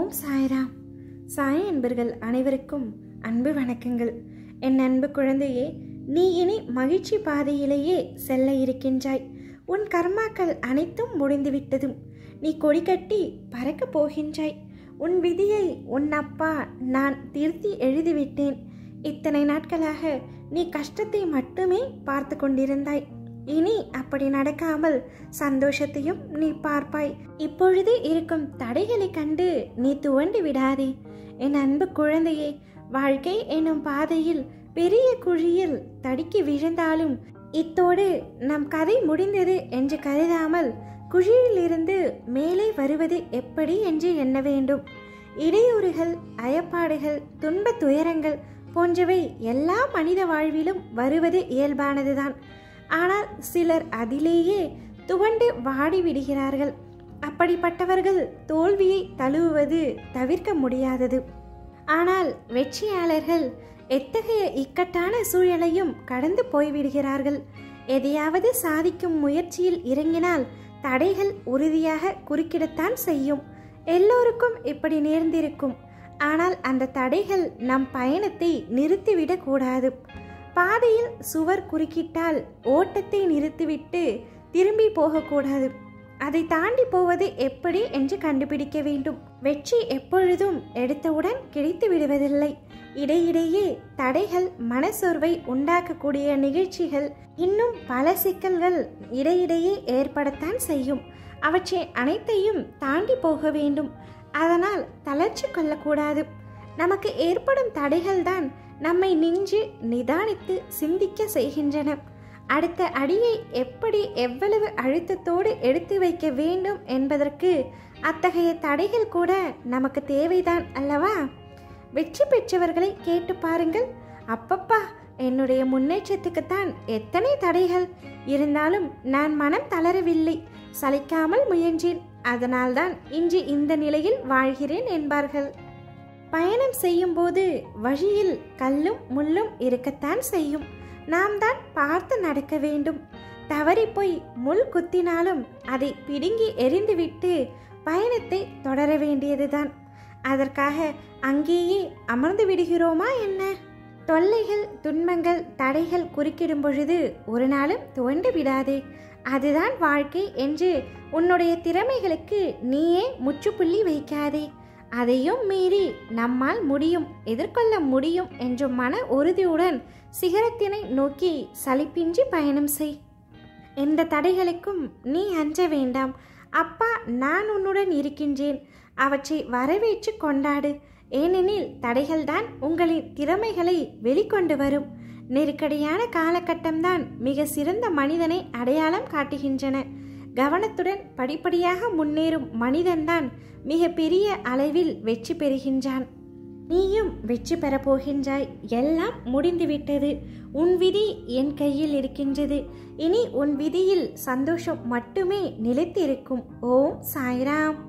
ஓம் சாய்ராம். சாய் அன்பர்கள் அனைவருக்கும் அன்பு வணக்கங்கள். என் அன்பு குழந்தையே, நீ இனி மகிழ்ச்சி பாதையிலேயே செல்ல இருக்கின்றாய். உன் கர்மாக்கள் அனைத்தும் முடிந்துவிட்டதும் நீ கொடி கட்டி பறக்கப் போகின்றாய். உன் விதியை உன் அப்பா நான் திருத்தி எழுதிவிட்டேன். இத்தனை நாட்களாக நீ கஷ்டத்தை மட்டுமே பார்த்து கொண்டிருந்தாய். இனி அப்படி நடக்காமல் சந்தோஷத்தையும் நீ பார்ப்பாய். இப்பொழுது இருக்கும் தடைகளை கண்டு நீ துவண்டு விடாதே. என் அன்பு குழந்தையே, வாழ்க்கை எனும் பாதையில் பெரிய குழியில் தடுக்கி விழுந்தாலும் இத்தோடு நம் கதை முடிந்தது என்று கருதாமல் குழியிலிருந்து மேலே வருவது எப்படி என்று எண்ண வேண்டும். இடையூறுகள், அயப்பாடுகள், துன்ப துயரங்கள் போன்றவை எல்லா மனித வாழ்விலும் வருவது இயல்பானதுதான். ஆனால் சிலர் அதிலேயே துவண்டு வாடிவிடுகிறார்கள். அப்படிப்பட்டவர்கள் தோல்வியை தழுவுவது தவிர்க்க முடியாதது. ஆனால் வெற்றியாளர்கள் எத்தகைய இக்கட்டான சூழலையும் கடந்து போய்விடுகிறார்கள். எதையாவது சாதிக்கும் முயற்சியில் இறங்கினால் தடைகள் உறுதியாக குறுக்கிடத்தான் செய்யும். எல்லோருக்கும் இப்படி நேர்ந்திருக்கும். ஆனால் அந்த தடைகள் நம் பயணத்தை நிறுத்திவிடக் கூடாது. பாதையில் சுவர் குறுக்கிட்டால் ஓட்டத்தை நிறுத்திவிட்டு திரும்பி போகக்கூடாது. அதை தாண்டி போவது எப்படி என்று கண்டுபிடிக்க வேண்டும். வெற்றி எப்பொழுதும் எடுத்தவுடன் கிடைத்து விடுவதில்லை. இடையிடையே தடைகள் மனசோர்வை உண்டாக்கக்கூடிய நிகழ்ச்சிகள், இன்னும் பல சிக்கல்கள் இடையிடையே ஏற்படத்தான் செய்யும். அவற்றை அனைத்தையும் தாண்டி போக வேண்டும். அதனால் தளர்ச்சி கொள்ளக்கூடாது. நமக்கு ஏற்படும் தடைகள்தான் நம்மை நின்று நிதானித்து சிந்திக்க செய்கின்றன. அடுத்த அடியை எப்படி எவ்வளவு அழுத்தத்தோடு எடுத்து வைக்க வேண்டும் என்பதற்கு அத்தகைய தடைகள் கூட நமக்கு தேவைதான் அல்லவா? வெற்றி பெற்றவர்களை கேட்டு பாருங்கள். அப்பப்பா, என்னுடைய முன்னேற்றத்துக்குத்தான் எத்தனை தடைகள் இருந்தாலும் நான் மனம் தளரவில்லை, சலிக்காமல் முயன்றேன், அதனால்தான் இன்று இந்த நிலையில் வாழ்கிறேன் என்பார்கள். பயணம் செய்யும் போது வழியில் கல்லும் முள்ளும் இருக்கத்தான் செய்யும். நாம் தான் பார்த்து நடக்க வேண்டும். தவறி போய் முள் குத்தினாலும் அதை பிடுங்கி எறிந்துவிட்டு பயணத்தை தொடர வேண்டியதுதான். அதற்காக அங்கேயே அமர்ந்து விடுகிறோமா என்ன? தொல்லைகள், துன்பங்கள், தடைகள் குறுக்கிடும் பொழுது ஒரு நாளும் துவண்டு விடாதே. அதுதான் வாழ்க்கை என்று உன்னுடைய திறமைகளுக்கு நீயே முற்றுப்புள்ளி வைக்காதே. அதையும் மீறி நம்மால் முடியும், எதிர்கொள்ள முடியும் என்ற மன உறுதியுடன் சிகரத்தினை நோக்கி சலிப்பின்றி பயணம் செய். எந்த தடைகளுக்கும் நீ அஞ்ச வேண்டாம். அப்பா நான் உன்னுடன் இருக்கின்றேன். அவற்றை வரவேற்று கொண்டாடு. ஏனெனில் தடைகள்தான் உங்களின் திறமைகளை வெளிக்கொண்டு வரும். நெருக்கடியான காலகட்டம்தான் மிக சிறந்த மனிதனை அடையாளம் காட்டுகின்றன. கவனத்துடன் படிப்படியாக முன்னேறும் மனிதன்தான் மிக பெரிய அளவில் வெற்றி பெறுகின்றான். நீயும் வெற்றி பெறப்போகின்றாய். எல்லாம் முடிந்துவிட்டது. உன் விதி என் கையில் இருக்கின்றது. இனி உன் விதியில் சந்தோஷம் மட்டுமே நிலைத்திருக்கும். ஓம் சாய்ராம்.